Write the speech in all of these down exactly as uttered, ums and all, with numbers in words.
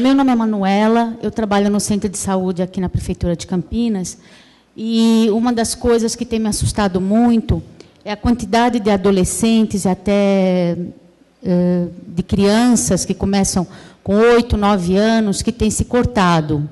meu nome é Manuela, eu trabalho no Centro de Saúde aqui na Prefeitura de Campinas, e uma das coisas que tem me assustado muito é a quantidade de adolescentes e até uh, de crianças que começam com oito, nove anos, que têm se cortado.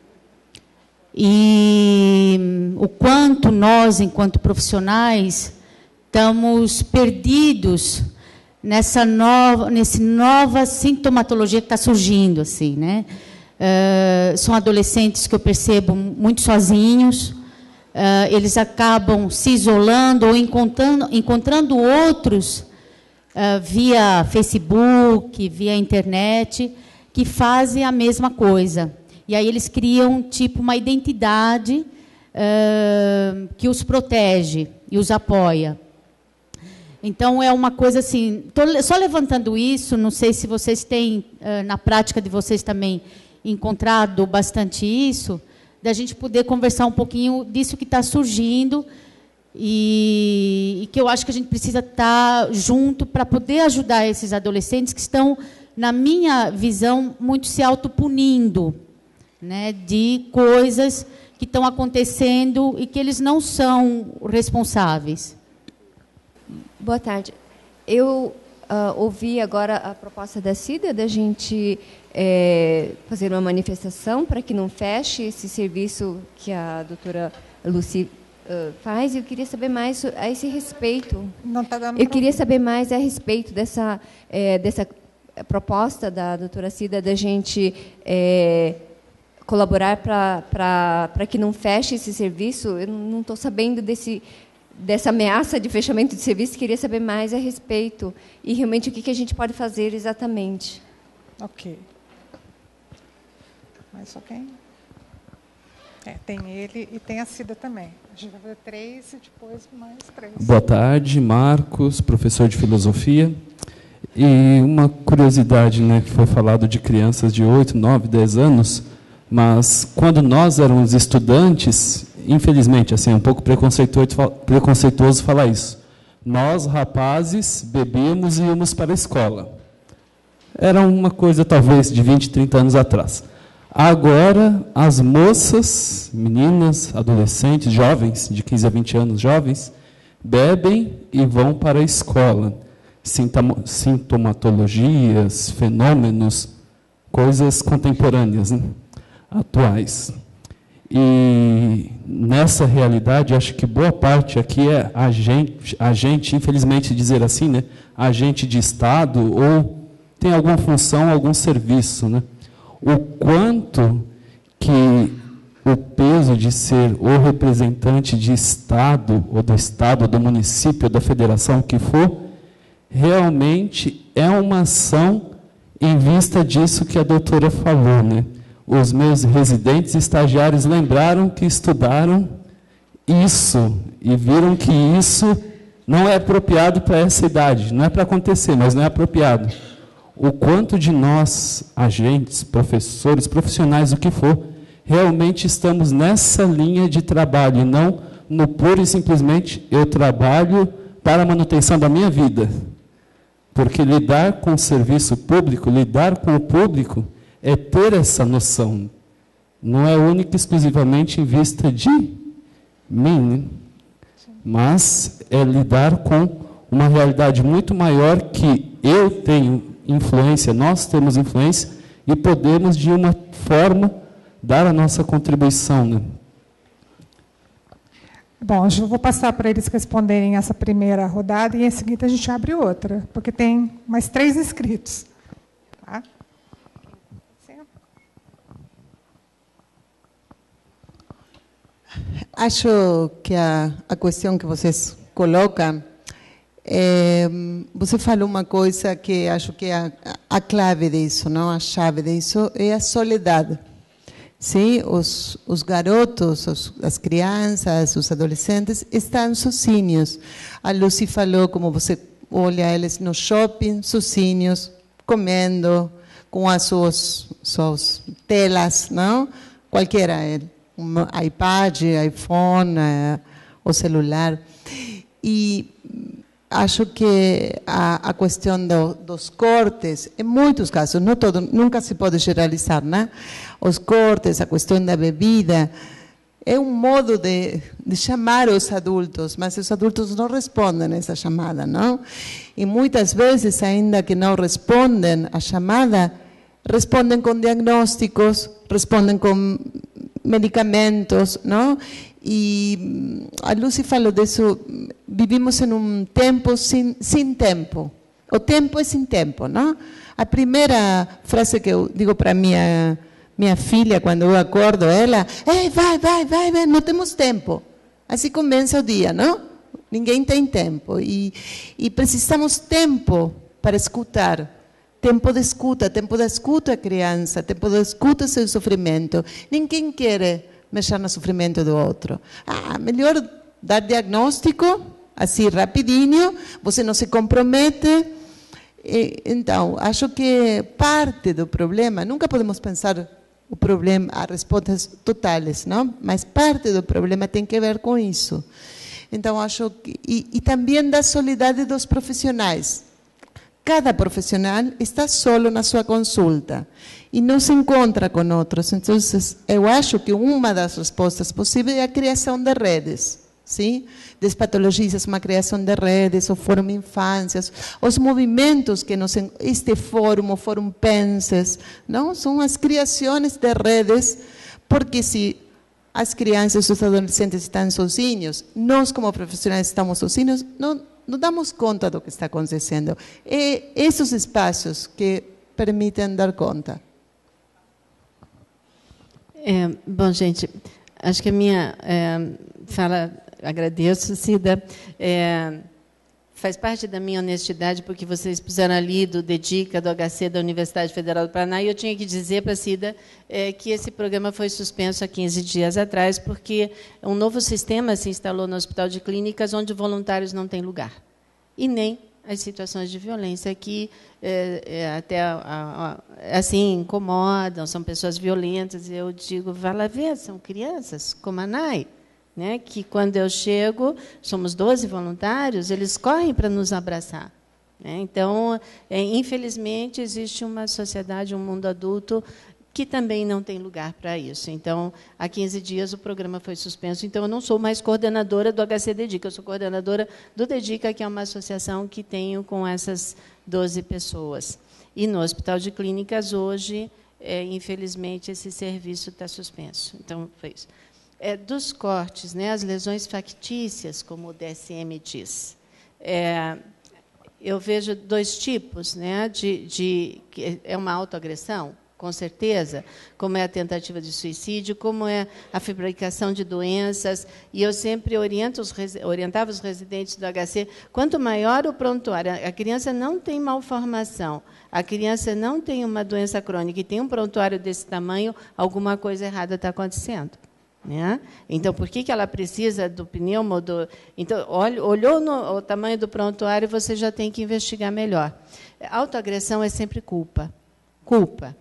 E o quanto nós, enquanto profissionais, estamos perdidos nessa nova, nessa nova sintomatologia que está surgindo, assim, né? Uh, são adolescentes que eu percebo muito sozinhos, uh, eles acabam se isolando ou encontrando, encontrando outros uh, via Facebook, via internet, que fazem a mesma coisa. E aí eles criam tipo uma identidade uh, que os protege e os apoia. Então, é uma coisa assim... Estou só levantando isso, não sei se vocês têm, uh, na prática de vocês também, encontrado bastante isso, da gente poder conversar um pouquinho disso que está surgindo e, e que eu acho que a gente precisa estar junto para poder ajudar esses adolescentes que estão, na minha visão, muito se autopunindo, né, de coisas que estão acontecendo e que eles não são responsáveis. Boa tarde. Eu uh, ouvi agora a proposta da Cida da gente é, fazer uma manifestação para que não feche esse serviço que a doutora Lucy uh, faz. E eu queria saber mais a esse respeito. Não tá dando eu queria saber mais a respeito dessa, é, dessa proposta da doutora Cida da gente é, colaborar para que não feche esse serviço. Eu não estou sabendo desse... dessa ameaça de fechamento de serviço, queria saber mais a respeito e realmente o que, que a gente pode fazer exatamente. Ok. Mais só quem? É, tem ele e tem a Cida também. A gente vai fazer três e depois mais três. Boa tarde, Marcos, professor de filosofia. E uma curiosidade, né, que foi falado de crianças de oito, nove, dez anos, mas quando nós éramos estudantes, infelizmente, assim, é um pouco preconceituoso, preconceituoso falar isso. Nós, rapazes, bebíamos e íamos para a escola. Era uma coisa, talvez, de vinte, trinta anos atrás. Agora, as moças, meninas, adolescentes, jovens, de quinze a vinte anos, jovens, bebem e vão para a escola. Sintomatologias, fenômenos, coisas contemporâneas, né? Atuais. E nessa realidade, acho que boa parte aqui é a gente, a gente, infelizmente dizer assim, né, agente de Estado ou tem alguma função, algum serviço, né? O quanto que o peso de ser o representante de Estado, ou do Estado, ou do município, ou da federação, o que for, realmente é uma ação em vista disso que a doutora falou, né? Os meus residentes e estagiários lembraram que estudaram isso e viram que isso não é apropriado para essa idade. Não é para acontecer, mas não é apropriado. O quanto de nós, agentes, professores, profissionais, o que for, realmente estamos nessa linha de trabalho, e não no puro e simplesmente eu trabalho para a manutenção da minha vida. Porque lidar com o serviço público, lidar com o público, é ter essa noção. Não é única e exclusivamente em vista de mim, né? Mas é lidar com uma realidade muito maior que eu tenho influência, nós temos influência e podemos, de uma forma, dar a nossa contribuição, né? Bom, eu vou passar para eles responderem essa primeira rodada e, em seguida, a gente abre outra, porque tem mais três inscritos. Tá? Acho que a, a questão que vocês colocam, é, você falou uma coisa que acho que é a, a clave disso, não? A chave disso é a soledade. Sim, os, os garotos, os, as crianças, os adolescentes estão sozinhos. A Lucy falou como você olha eles no shopping, sozinhos, comendo, com as suas, suas telas, não? Qualquer um iPad, iPhone, o celular. E acho que a, a questão do, dos cortes, em muitos casos, não todo, nunca se pode generalizar, né? Os cortes, a questão da bebida, é um modo de, de chamar os adultos, mas os adultos não respondem a essa chamada, não? E muitas vezes, ainda que não respondem à chamada, respondem com diagnósticos, respondem com medicamentos, não? E a Lucy falou disso, vivimos em um tempo sem, sem tempo. O tempo é sem tempo, não? A primeira frase que eu digo para minha minha filha, quando eu acordo, ela, ei, vai, vai, vai, vai, não temos tempo. Assim começa o dia, não? Ninguém tem tempo. E, e precisamos tempo para escutar. Tempo de escuta, tempo de escuta a criança, tempo de escuta o seu sofrimento. Ninguém quer mexer no sofrimento do outro. Ah, melhor dar diagnóstico, assim, rapidinho, você não se compromete. E, então, acho que parte do problema, nunca podemos pensar o problema, as respostas totais, não? Mas parte do problema tem que ver com isso. Então, acho que... E, e também da solidariedade dos profissionais. Cada profissional está solo na sua consulta e não se encontra com outros. Então, eu acho que uma das respostas possíveis é a criação de redes. Sim? Despatologistas, uma criação de redes, o Fórum Infâncias, os movimentos que nos, este fórum, o Fórum Penses, não? São as criações de redes, porque se as crianças e os adolescentes estão sozinhos, nós como profissionais estamos sozinhos, não, não damos conta do que está acontecendo. E esses espaços que permitem dar conta. É, bom, gente, acho que a minha é, fala... Agradeço, Cida. É, faz parte da minha honestidade, porque vocês puseram ali do DEDICA, do H C, da Universidade Federal do Paraná, e eu tinha que dizer para a Cida é, que esse programa foi suspenso há quinze dias atrás, porque um novo sistema se instalou no Hospital de Clínicas, onde voluntários não têm lugar. E nem as situações de violência que é, é, até a, a, assim incomodam, são pessoas violentas. Eu digo, vá lá ver, são crianças, como a Nai. Né, que quando eu chego, somos doze voluntários, eles correm para nos abraçar. Né? Então, é, infelizmente, existe uma sociedade, um mundo adulto, que também não tem lugar para isso. Então, há quinze dias o programa foi suspenso, então eu não sou mais coordenadora do H C DEDICA, eu sou coordenadora do DEDICA, que é uma associação que tenho com essas doze pessoas. E no Hospital de Clínicas, hoje, é, infelizmente, esse serviço está suspenso. Então, foi isso. É, dos cortes, né, as lesões factícias, como o D S M diz, é, eu vejo dois tipos, né, de, de, que é uma autoagressão, com certeza, como é a tentativa de suicídio, como é a fabricação de doenças, e eu sempre oriento os, orientava os residentes do H C, quanto maior o prontuário, a criança não tem malformação, a criança não tem uma doença crônica e tem um prontuário desse tamanho, alguma coisa errada está acontecendo. Né? Então, por que, que ela precisa do pneumo? Do... Então, olh, olhou no o tamanho do prontuário, você já tem que investigar melhor. Autoagressão é sempre culpa. Culpa.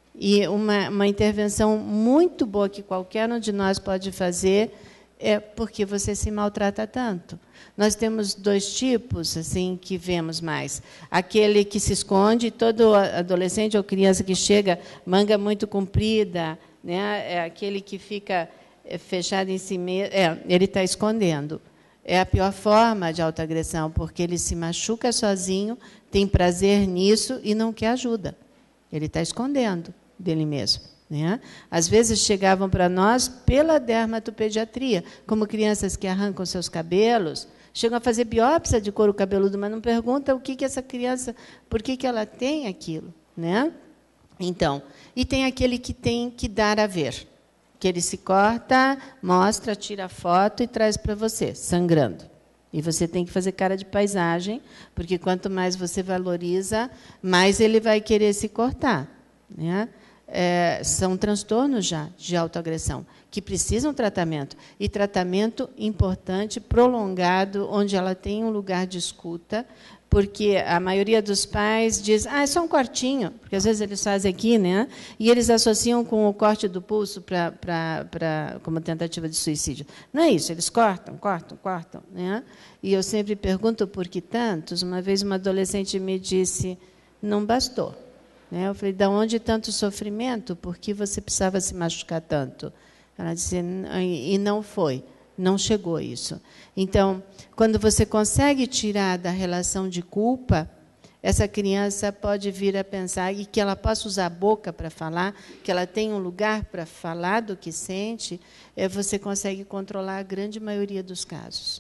E uma, uma intervenção muito boa que qualquer um de nós pode fazer é porque você se maltrata tanto. Nós temos dois tipos assim que vemos mais. Aquele que se esconde, todo adolescente ou criança que chega, manga muito comprida, né? É aquele que fica... fechado em si mesmo, é, ele está escondendo. É a pior forma de autoagressão, porque ele se machuca sozinho, tem prazer nisso e não quer ajuda. Ele está escondendo dele mesmo. Né? Às vezes chegavam para nós pela dermatopediatria, como crianças que arrancam seus cabelos, chegam a fazer biópsia de couro cabeludo, mas não perguntam o que, que essa criança, por que, que ela tem aquilo. Né? Então, e tem aquele que tem que dar a ver. Que ele se corta, mostra, tira foto e traz para você, sangrando. E você tem que fazer cara de paisagem, porque quanto mais você valoriza, mais ele vai querer se cortar. Né? É, são transtornos já de autoagressão, que precisam de tratamento. E tratamento importante, prolongado, onde ela tem um lugar de escuta, porque a maioria dos pais diz, ah, é só um cortinho, porque às vezes eles fazem aqui, né? E eles associam com o corte do pulso pra, pra, pra, como tentativa de suicídio. Não é isso, eles cortam, cortam, cortam. Né? E eu sempre pergunto por que tantos. Uma vez uma adolescente me disse, não bastou. Né? Eu falei, de onde tanto sofrimento? Por que você precisava se machucar tanto? Ela disse, e não foi. Não chegou isso. Então, quando você consegue tirar da relação de culpa, essa criança pode vir a pensar e que ela possa usar a boca para falar, que ela tenha um lugar para falar do que sente, é, você consegue controlar a grande maioria dos casos.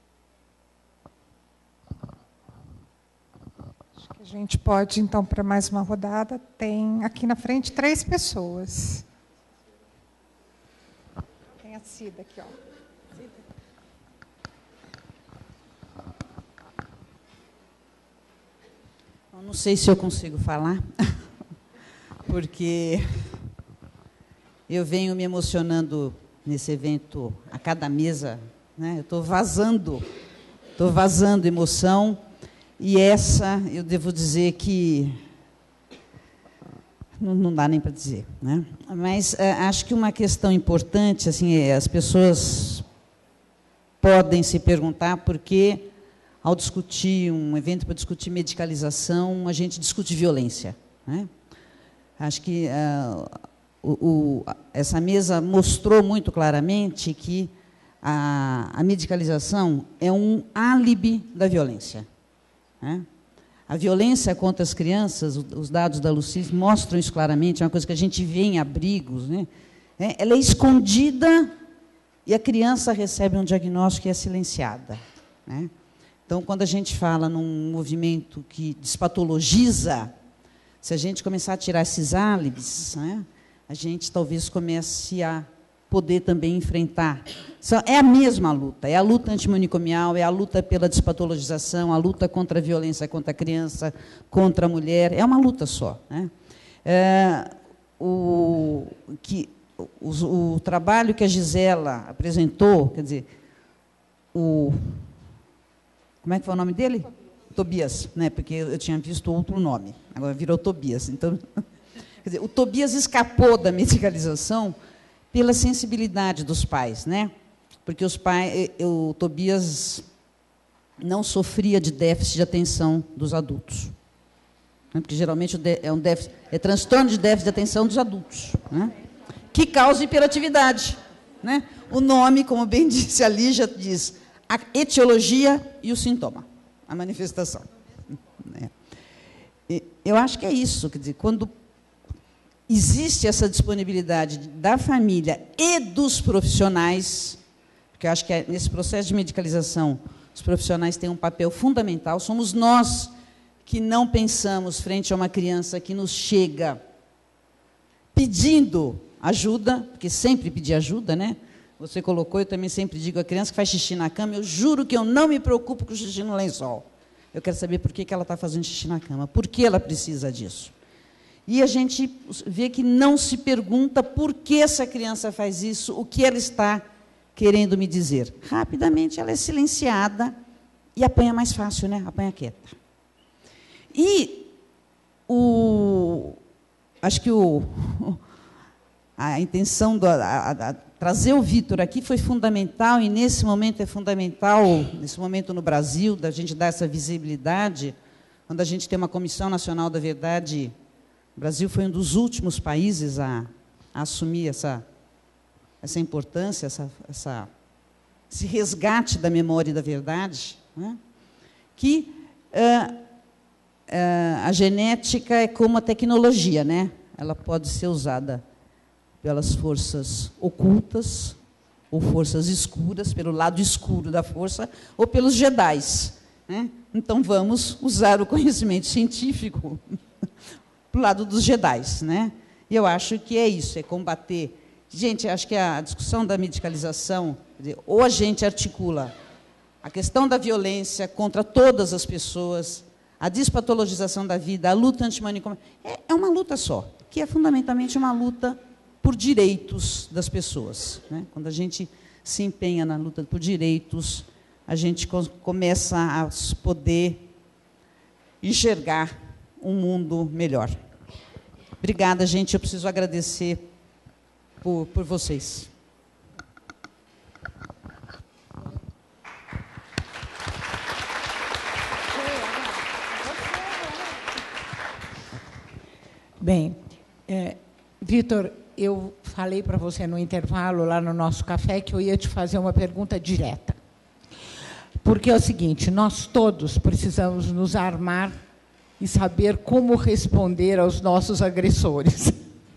Acho que a gente pode, então, para mais uma rodada. Tem aqui na frente três pessoas. Tem a Cida aqui, ó. Não sei se eu consigo falar, porque eu venho me emocionando nesse evento a cada mesa, né? Eu estou vazando, estou vazando emoção, e essa, eu devo dizer que não, não dá nem para dizer, né? Mas é, acho que uma questão importante, assim, é, as pessoas podem se perguntar por que, ao discutir um evento para discutir medicalização, a gente discute violência. Né? Acho que uh, o, o, essa mesa mostrou muito claramente que a, a medicalização é um álibi da violência. Né? A violência contra as crianças, os dados da Lucile mostram isso claramente, é uma coisa que a gente vê em abrigos, né? É, ela é escondida e a criança recebe um diagnóstico e é silenciada. Né? Então, quando a gente fala num movimento que despatologiza, se a gente começar a tirar esses álibis, né, a gente talvez comece a poder também enfrentar. É a mesma luta, é a luta antimanicomial, é a luta pela despatologização, a luta contra a violência contra a criança, contra a mulher, é uma luta só. Né? É, o, que, o, o trabalho que a Gisela apresentou, quer dizer, o... Como é que foi o nome dele? Tobias, né? Porque eu tinha visto outro nome, agora virou Tobias. Então, quer dizer, o Tobias escapou da medicalização pela sensibilidade dos pais, né? Porque os pais, o Tobias não sofria de déficit de atenção dos adultos, né? Porque geralmente é um déficit, é transtorno de déficit de atenção dos adultos, né? Que causa hiperatividade, né? O nome, como bem disse a Lígia, diz a etiologia e o sintoma, a manifestação. Eu acho que é isso, quer dizer, quando existe essa disponibilidade da família e dos profissionais, porque eu acho que nesse processo de medicalização os profissionais têm um papel fundamental, somos nós que não pensamos frente a uma criança que nos chega pedindo ajuda, porque sempre pedir ajuda, né? Você colocou, eu também sempre digo à criança que faz xixi na cama, eu juro que eu não me preocupo com o xixi no lençol. Eu quero saber por que ela está fazendo xixi na cama, por que ela precisa disso. E a gente vê que não se pergunta por que essa criança faz isso, o que ela está querendo me dizer. Rapidamente ela é silenciada e apanha mais fácil, né? Apanha quieta. E o, acho que o, a intenção do, a, a, a, trazer o Vitor aqui foi fundamental, e nesse momento é fundamental, nesse momento no Brasil, da gente dar essa visibilidade, quando a gente tem uma Comissão Nacional da Verdade. O Brasil foi um dos últimos países a, a assumir essa, essa importância, essa, essa, esse resgate da memória e da verdade, né? Que uh, uh, a genética é como a tecnologia, né? Ela pode ser usada pelas forças ocultas, ou forças escuras, pelo lado escuro da força, ou pelos jedis, né? Então, vamos usar o conhecimento científico para o lado dos jedis, né? E eu acho que é isso, é combater. Gente, acho que a discussão da medicalização, quer dizer, ou a gente articula a questão da violência contra todas as pessoas, a despatologização da vida, a luta antimanicomial, é, é uma luta só, que é fundamentalmente uma luta por direitos das pessoas, né? Quando a gente se empenha na luta por direitos, a gente começa a poder enxergar um mundo melhor. Obrigada, gente. Eu preciso agradecer por, por vocês. Bem, é, Vitor, eu falei para você no intervalo, lá no nosso café, que eu ia te fazer uma pergunta direta. Porque é o seguinte, nós todos precisamos nos armar e saber como responder aos nossos agressores.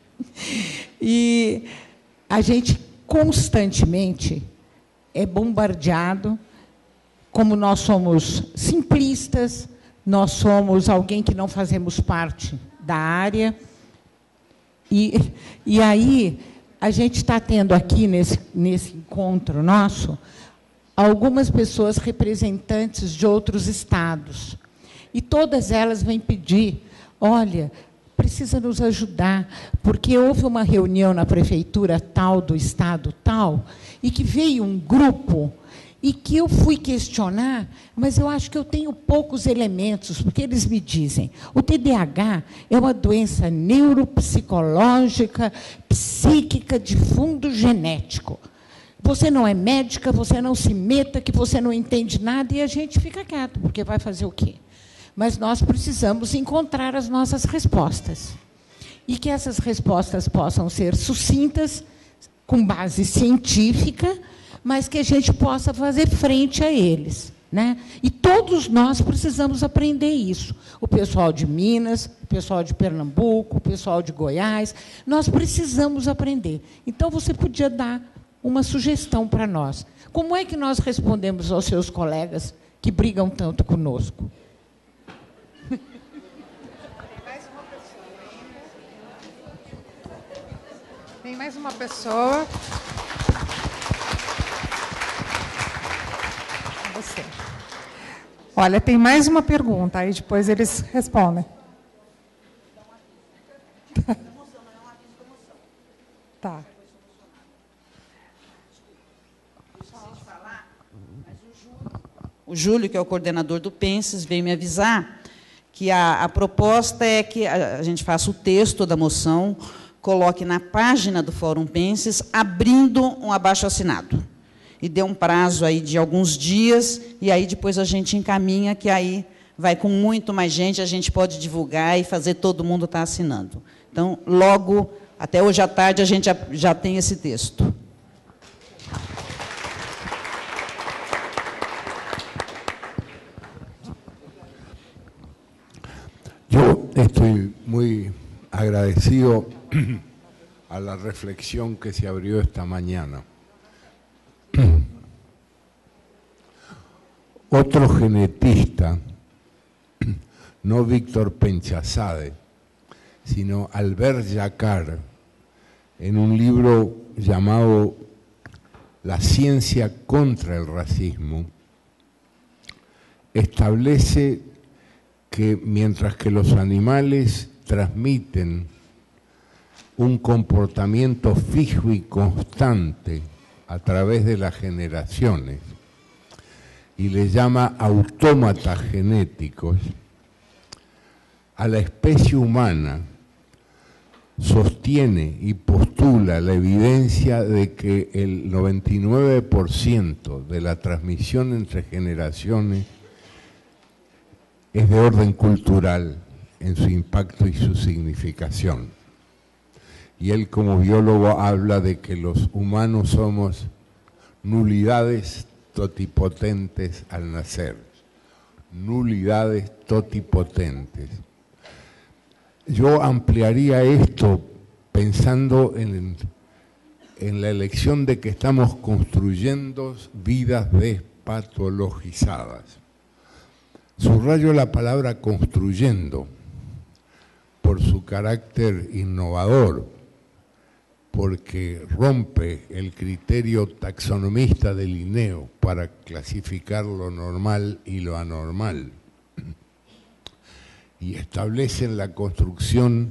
E a gente constantemente é bombardeado, como nós somos simplistas, nós somos alguém que não fazemos parte da área, e, e aí a gente está tendo aqui, nesse, nesse encontro nosso, algumas pessoas representantes de outros estados, e todas elas vêm pedir, olha, precisa nos ajudar, porque houve uma reunião na prefeitura tal, do estado tal, e que veio um grupo, e que eu fui questionar, mas eu acho que eu tenho poucos elementos, porque eles me dizem, o T D A H é uma doença neuropsicológica, psíquica, de fundo genético. Você não é médica, você não se meta, que você não entende nada, e a gente fica quieto, porque vai fazer o quê? Mas nós precisamos encontrar as nossas respostas. E que essas respostas possam ser sucintas, com base científica, mas que a gente possa fazer frente a eles, né? E todos nós precisamos aprender isso. O pessoal de Minas, o pessoal de Pernambuco, o pessoal de Goiás, nós precisamos aprender. Então, você podia dar uma sugestão para nós. Como é que nós respondemos aos seus colegas que brigam tanto conosco? Tem mais uma pessoa. Você. Olha, tem mais uma pergunta, aí depois eles respondem. Tá. O Júlio, que é o coordenador do Penses, veio me avisar que a, a proposta é que a, a gente faça o texto da moção, coloque na página do Fórum Penses, abrindo um abaixo-assinado. E dê um prazo aí de alguns dias, e aí depois a gente encaminha, que aí vai com muito mais gente, a gente pode divulgar e fazer todo mundo estar assinando. Então, logo, até hoje à tarde, a gente já, já tem esse texto. Yo estoy muy agradecido a la reflexión que se abrió esta mañana. Otro genetista, no Víctor Penchazade, sino Albert Jacquard, en un libro llamado La ciencia contra el racismo, establece que mientras que los animales transmiten un comportamiento fijo y constante a través de las generaciones, y le llama autómatas genéticos, a la especie humana sostiene y postula la evidencia de que el noventa y nueve por ciento de la transmisión entre generaciones es de orden cultural en su impacto y su significación. Y él, como biólogo, habla de que los humanos somos nulidades totipotentes al nacer, nulidades totipotentes. Yo ampliaría esto pensando en, en la elección de que estamos construyendo vidas despatologizadas. Subrayo la palabra construyendo por su carácter innovador, porque rompe el criterio taxonomista de Linneo para clasificar lo normal y lo anormal, y establece en la construcción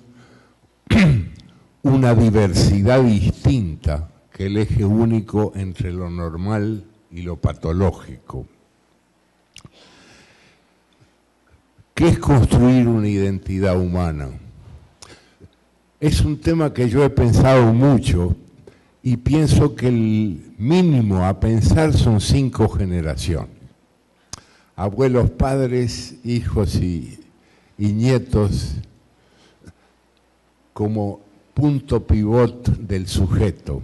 una diversidad distinta que el eje único entre lo normal y lo patológico. ¿Qué es construir una identidad humana? Es un tema que yo he pensado mucho y pienso que el mínimo a pensar son cinco generaciones. Abuelos, padres, hijos y, y nietos como punto pivot del sujeto.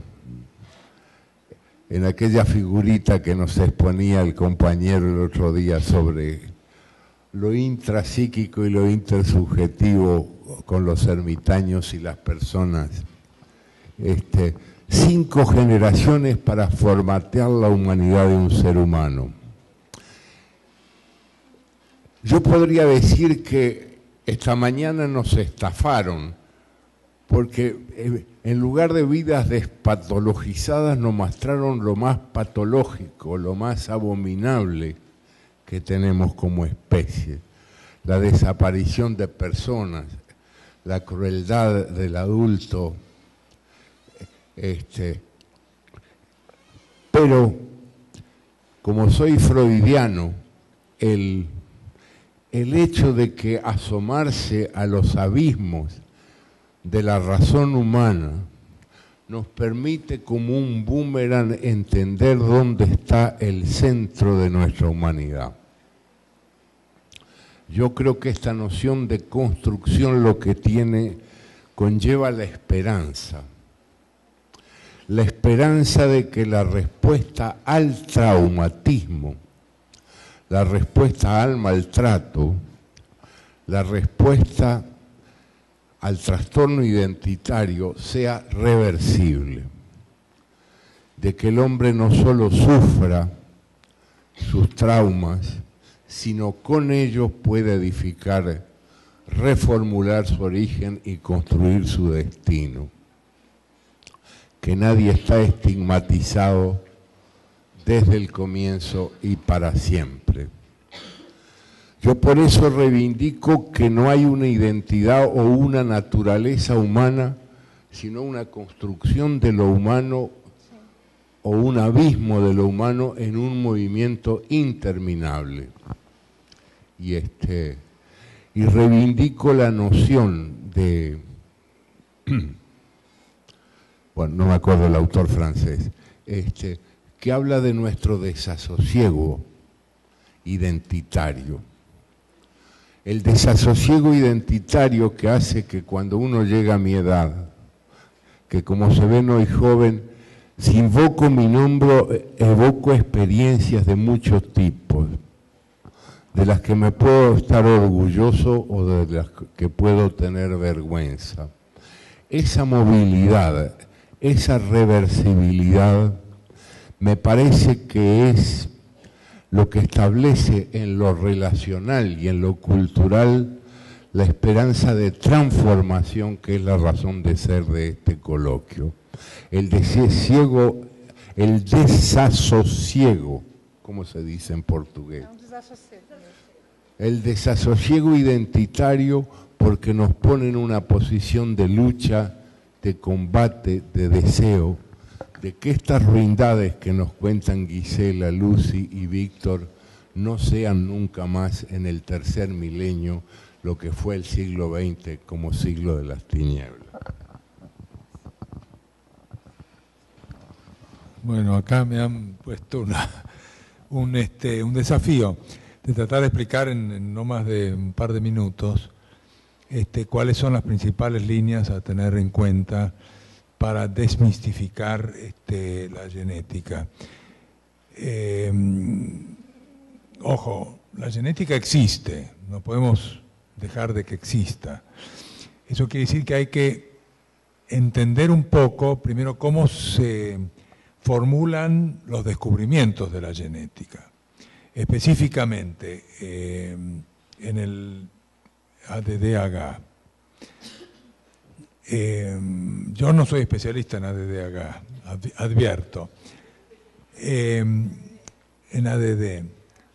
En aquella figurita que nos exponía el compañero el otro día sobre lo intrapsíquico y lo intersubjetivo con los ermitaños y las personas. Este, cinco generaciones para formatear la humanidad de un ser humano. Yo podría decir que esta mañana nos estafaron, porque en lugar de vidas despatologizadas nos mostraron lo más patológico, lo más abominable que tenemos como especie, la desaparición de personas, la crueldad del adulto, este, pero como soy freudiano, el, el hecho de que asomarse a los abismos de la razón humana nos permite como un boomerang entender dónde está el centro de nuestra humanidad. Yo creo que esta noción de construcción lo que tiene, conlleva la esperanza. La esperanza de que la respuesta al traumatismo, la respuesta al maltrato, la respuesta al trastorno identitario sea reversible. De que el hombre no solo sufra sus traumas, sino con ellos puede edificar, reformular su origen y construir su destino. Que nadie está estigmatizado desde el comienzo y para siempre. Yo por eso reivindico que no hay una identidad o una naturaleza humana, sino una construcción de lo humano o un abismo de lo humano en un movimiento interminable. Y, este, y reivindico la noción de, bueno, no me acuerdo el autor francés, este, que habla de nuestro desasosiego identitario. El desasosiego identitario que hace que cuando uno llega a mi edad, que como se ven hoy joven, si invoco mi nombre, evoco experiencias de muchos tipos, de las que me puedo estar orgulloso o de las que puedo tener vergüenza. Esa movilidad, esa reversibilidad, me parece que es lo que establece en lo relacional y en lo cultural la esperanza de transformación que es la razón de ser de este coloquio. El desasosiego, el desasosiego, ¿cómo se dice en portugués? El desasosiego identitario porque nos pone en una posición de lucha, de combate, de deseo, de que estas ruindades que nos cuentan Gisela, Lucy y Víctor no sean nunca más en el tercer milenio lo que fue el siglo veinte como siglo de las tinieblas. Bueno, acá me han puesto una, un, este, un desafío de tratar de explicar en, en no más de un par de minutos este, cuáles son las principales líneas a tener en cuenta para desmistificar este, la genética. Eh, ojo, la genética existe, no podemos dejar de que exista. Eso quiere decir que hay que entender un poco, primero, cómo se formulan los descubrimientos de la genética. Específicamente, eh, en el A D D H. Eh, yo no soy especialista en A D D H, advierto. Eh, en A D D.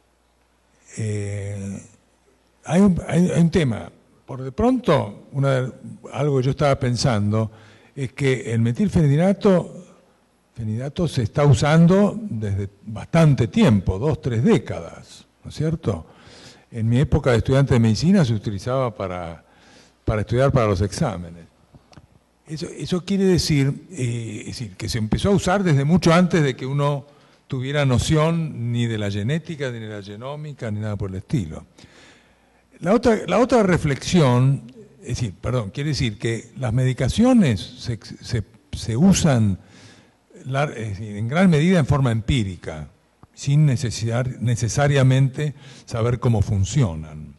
Eh, hay, un, hay, hay un tema. Por de pronto, una, algo que yo estaba pensando es que el metilfenidato fenidato se está usando desde bastante tiempo, dos, tres décadas, ¿no es cierto? En mi época de estudiante de medicina se utilizaba para, para estudiar para los exámenes. Eso, eso quiere decir, eh, es decir, que se empezó a usar desde mucho antes de que uno tuviera noción ni de la genética, ni de la genómica, ni nada por el estilo. La otra, la otra reflexión, es decir, perdón, quiere decir que las medicaciones se, se, se usan la, es decir, en gran medida en forma empírica, sin necesidad, necesariamente saber cómo funcionan.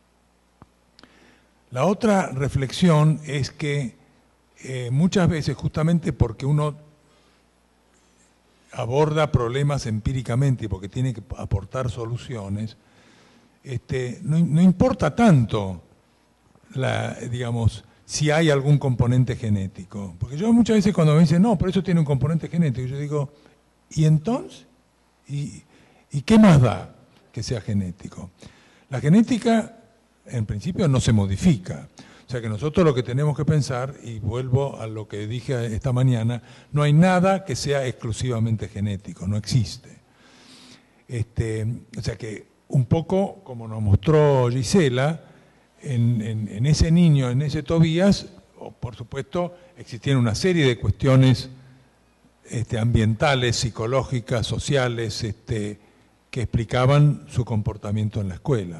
La otra reflexión es que eh, muchas veces, justamente porque uno aborda problemas empíricamente y porque tiene que aportar soluciones, este, no, no importa tanto, la, digamos, si hay algún componente genético. Porque yo muchas veces cuando me dicen, no, pero eso tiene un componente genético, yo digo, ¿y entonces? ¿Y, ¿Y qué más da que sea genético? La genética, en principio, no se modifica. O sea que nosotros lo que tenemos que pensar, y vuelvo a lo que dije esta mañana, no hay nada que sea exclusivamente genético, no existe. Este, o sea que un poco, como nos mostró Gisela, en, en, en ese niño, en ese Tobías, por supuesto, existían una serie de cuestiones este, ambientales, psicológicas, sociales, este, que explicaban su comportamiento en la escuela.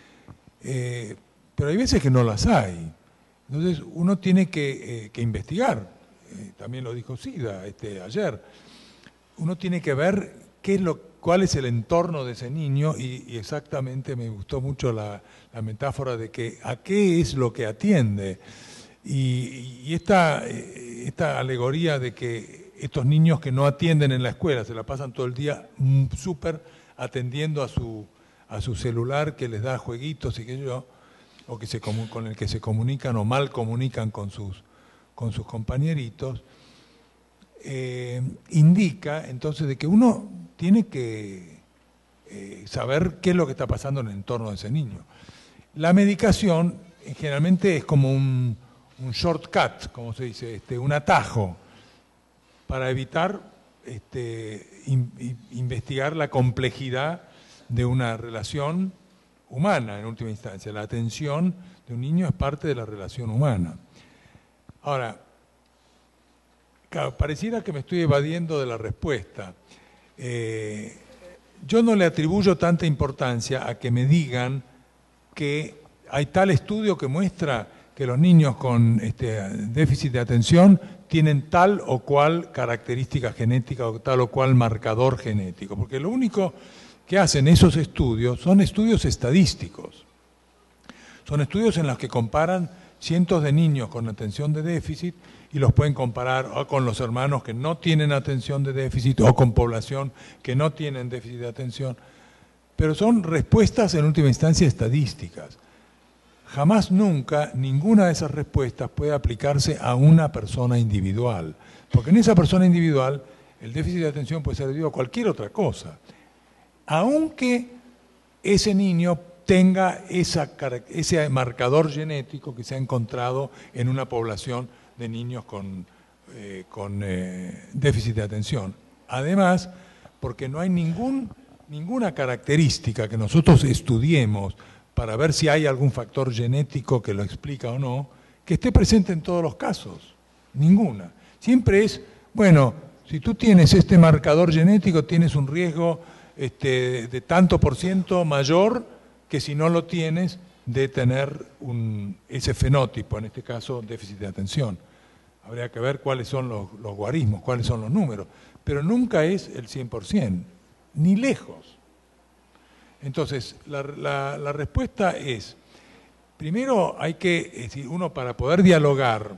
Eh, pero hay veces que no las hay. Entonces uno tiene que, eh, que investigar. Eh, también lo dijo Sida este, ayer. Uno tiene que ver qué es lo, cuál es el entorno de ese niño y, y exactamente me gustó mucho la, la metáfora de que a qué es lo que atiende. Y, y esta, esta alegoría de que estos niños que no atienden en la escuela, se la pasan todo el día súper atendiendo a su, a su celular que les da jueguitos y que yo, o que se, con el que se comunican o mal comunican con sus, con sus compañeritos, eh, indica entonces de que uno tiene que eh, saber qué es lo que está pasando en el entorno de ese niño. La medicación eh, generalmente es como un, un shortcut, como se dice, este, un atajo para evitar este, in, in, investigar la complejidad de una relación humana, en última instancia. La atención de un niño es parte de la relación humana. Ahora, claro, pareciera que me estoy evadiendo de la respuesta. Eh, yo no le atribuyo tanta importancia a que me digan que hay tal estudio que muestra que los niños con este, déficit de atención tienen tal o cual característica genética o tal o cual marcador genético, porque lo único que hacen esos estudios son estudios estadísticos. Son estudios en los que comparan cientos de niños con atención de déficit y los pueden comparar o con los hermanos que no tienen atención de déficit o con población que no tienen déficit de atención. Pero son respuestas en última instancia estadísticas. Jamás nunca ninguna de esas respuestas puede aplicarse a una persona individual, porque en esa persona individual el déficit de atención puede ser debido a cualquier otra cosa, aunque ese niño tenga esa, ese marcador genético que se ha encontrado en una población de niños con, eh, con eh, déficit de atención. Además, porque no hay ningún, ninguna característica que nosotros estudiemos para ver si hay algún factor genético que lo explica o no, que esté presente en todos los casos. Ninguna. Siempre es, bueno, si tú tienes este marcador genético, tienes un riesgo este, de tanto por ciento mayor que si no lo tienes, de tener un, ese fenotipo, en este caso déficit de atención. Habría que ver cuáles son los, los guarismos, cuáles son los números, pero nunca es el cien por ciento, ni lejos. Entonces, la, la, la respuesta es, primero hay que, es decir, uno para poder dialogar,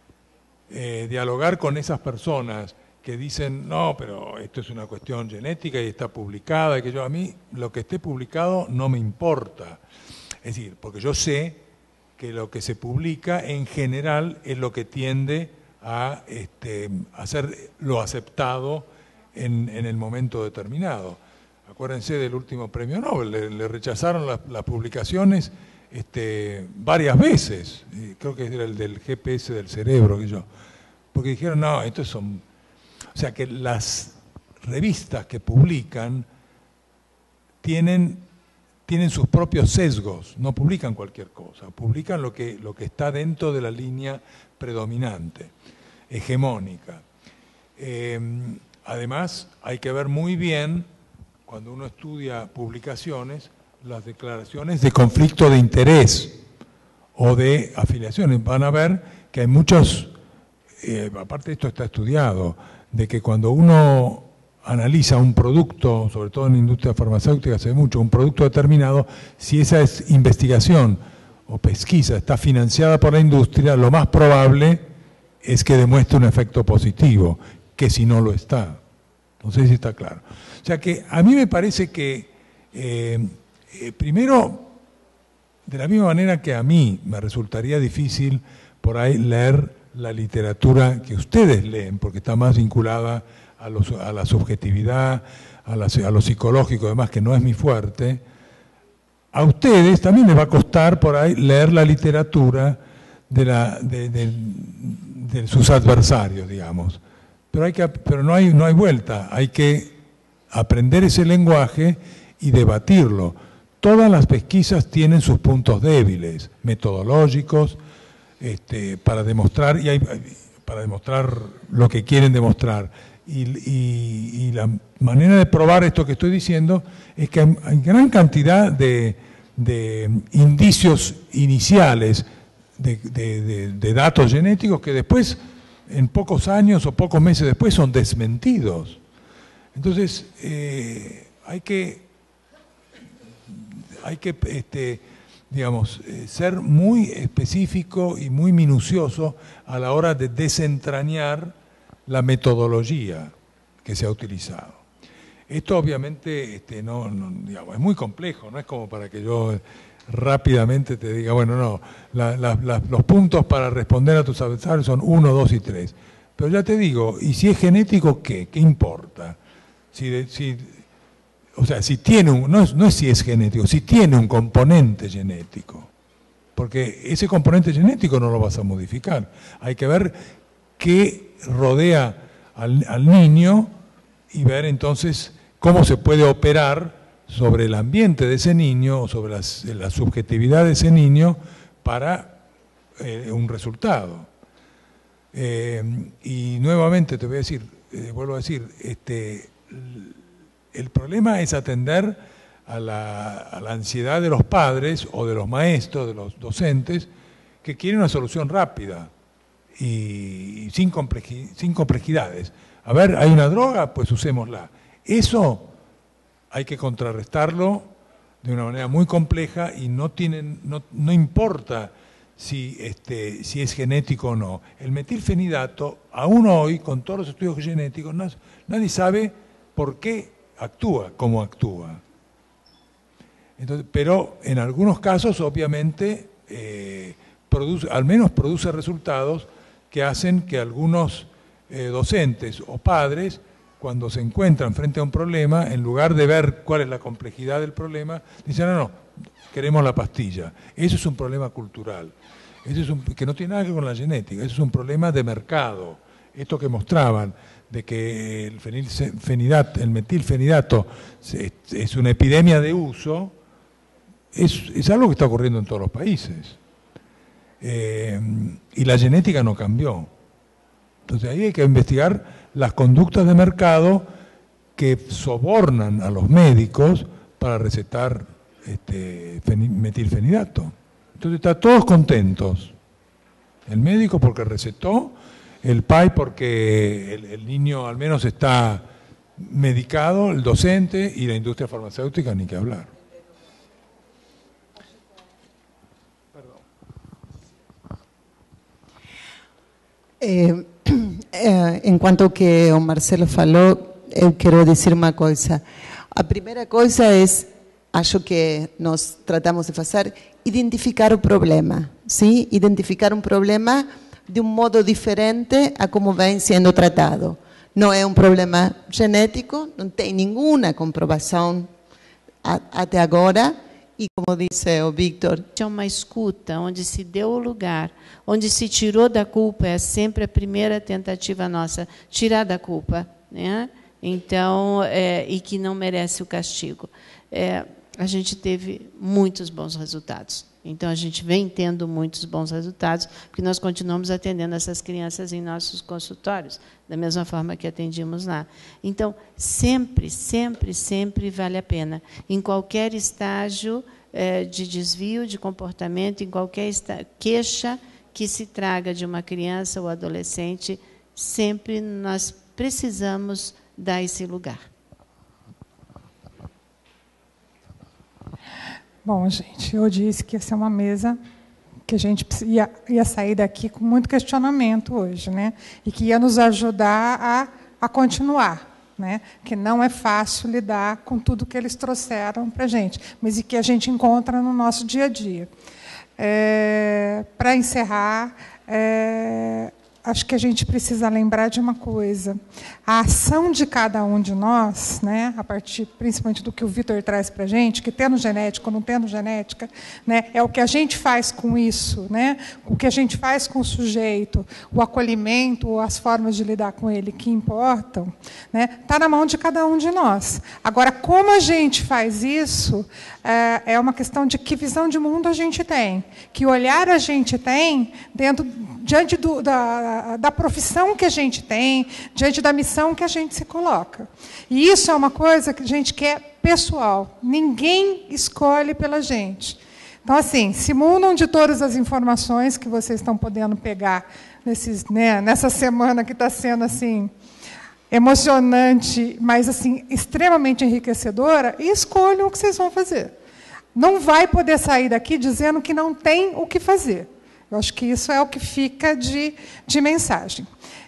eh, dialogar con esas personas que dicen, no, pero esto es una cuestión genética y está publicada, y que yo a mí lo que esté publicado no me importa. Es decir, porque yo sé que lo que se publica en general es lo que tiende a, este, a ser lo aceptado en, en el momento determinado. Acuérdense del último premio Nobel, le, le rechazaron las, las publicaciones este, varias veces, creo que era el del G P S del cerebro, que yo, porque dijeron, no, estos son... O sea que las revistas que publican tienen, tienen sus propios sesgos, no publican cualquier cosa, publican lo que, lo que está dentro de la línea predominante, hegemónica. Eh, además, hay que ver muy bien, cuando uno estudia publicaciones, las declaraciones de conflicto de interés o de afiliaciones. Van a ver que hay muchos, eh, aparte de esto está estudiado, de que cuando uno analiza un producto, sobre todo en la industria farmacéutica se ve mucho, un producto determinado, si esa es investigación o pesquisa está financiada por la industria, lo más probable es que demuestre un efecto positivo, que si no lo está. No sé si está claro. O sea que a mí me parece que, eh, eh, primero, de la misma manera que a mí me resultaría difícil por ahí leer la literatura que ustedes leen, porque está más vinculada a, los, a la subjetividad, a, la, a lo psicológico, además que no es mi fuerte, a ustedes también les va a costar por ahí leer la literatura de, la, de, de, de sus adversarios, digamos. Pero, hay que, pero no, hay, no hay vuelta, hay que aprender ese lenguaje y debatirlo. Todas las pesquisas tienen sus puntos débiles, metodológicos, este, para demostrar, y hay, para demostrar lo que quieren demostrar. Y, y, y la manera de probar esto que estoy diciendo es que hay, hay gran cantidad de, de indicios iniciales, de, de, de, de datos genéticos que después, en pocos años o pocos meses después, son desmentidos. Entonces, eh, hay que, hay que este, digamos, eh, ser muy específico y muy minucioso a la hora de desentrañar la metodología que se ha utilizado. Esto obviamente este, no, no, digamos, es muy complejo, no es como para que yo rápidamente te diga, bueno, no, la, la, la, los puntos para responder a tus adversarios son uno, dos y tres. Pero ya te digo, ¿y si es genético qué? ¿Qué importa? Si, de, si, o sea, si tiene un, no es, no es si es genético, si tiene un componente genético. Porque ese componente genético no lo vas a modificar. Hay que ver qué rodea al, al niño y ver entonces cómo se puede operar sobre el ambiente de ese niño o sobre las, la subjetividad de ese niño para eh, un resultado. Eh, y nuevamente te voy a decir, eh, vuelvo a decir, este, el problema es atender a la, a la ansiedad de los padres o de los maestros, de los docentes, que quieren una solución rápida y, y sin, complejidad, sin complejidades. A ver, ¿hay una droga? Pues usémosla. Eso hay que contrarrestarlo de una manera muy compleja y no, tienen, no, no importa si, este, si es genético o no. El metilfenidato, aún hoy, con todos los estudios genéticos, no, nadie sabe por qué actúa como actúa. Entonces, pero en algunos casos, obviamente, eh, produce, al menos produce resultados que hacen que algunos eh, docentes o padres, cuando se encuentran frente a un problema, en lugar de ver cuál es la complejidad del problema, dicen, no, no, queremos la pastilla. Eso es un problema cultural, eso es un, que no tiene nada que ver con la genética, eso es un problema de mercado. Esto que mostraban, de que el fenilfenidato, el metilfenidato es una epidemia de uso, es, es algo que está ocurriendo en todos los países. Eh, y la genética no cambió. Entonces ahí hay que investigar las conductas de mercado que sobornan a los médicos para recetar este, metilfenidato. Entonces están todos contentos. El médico porque recetó, el P A I porque el, el niño al menos está medicado, el docente y la industria farmacéutica ni que hablar. Eh, eh, em quanto ao que o Marcelo falou, eu quero dizer uma coisa. A primeira coisa é, acho que nós tratamos de fazer, identificar o problema, sim? Identificar um problema de um modo diferente a como vem sendo tratado. Não é um problema genético, não tem nenhuma comprovação a, até agora. E como disse o Victor, é uma escuta onde se deu o lugar, onde se tirou da culpa, é sempre a primeira tentativa nossa, tirar da culpa, né? Então, é, e que não merece o castigo. É, a gente teve muitos bons resultados. Então, a gente vem tendo muitos bons resultados, porque nós continuamos atendendo essas crianças em nossos consultórios, da mesma forma que atendimos lá. Então, sempre, sempre, sempre vale a pena. Em qualquer estágio eh, de desvio de comportamento, em qualquer queixa que se traga de uma criança ou adolescente, sempre nós precisamos dar esse lugar. Bom, gente, eu disse que ia ser uma mesa que a gente ia, ia sair daqui com muito questionamento hoje, né? E que ia nos ajudar a, a continuar, né? Que não é fácil lidar com tudo que eles trouxeram para a gente, mas e que a gente encontra no nosso dia a dia. É, para encerrar, é, acho que a gente precisa lembrar de uma coisa. A ação de cada um de nós, né, a partir principalmente do que o Vitor traz para a gente, que tendo genética ou não tendo genética, né, é o que a gente faz com isso, né, o que a gente faz com o sujeito, o acolhimento, as formas de lidar com ele que importam, né, está na mão de cada um de nós. Agora, como a gente faz isso, é, é uma questão de que visão de mundo a gente tem, que olhar a gente tem dentro, diante do, da, da profissão que a gente tem, diante da missão que a gente se coloca. E isso é uma coisa que a gente quer pessoal. Ninguém escolhe pela gente. Então, assim, se munam de todas as informações que vocês estão podendo pegar nesses, né, nessa semana que está sendo assim emocionante, mas assim extremamente enriquecedora, e escolham o que vocês vão fazer. Não vai poder sair daqui dizendo que não tem o que fazer. Eu acho que isso é o que fica de, de mensagem.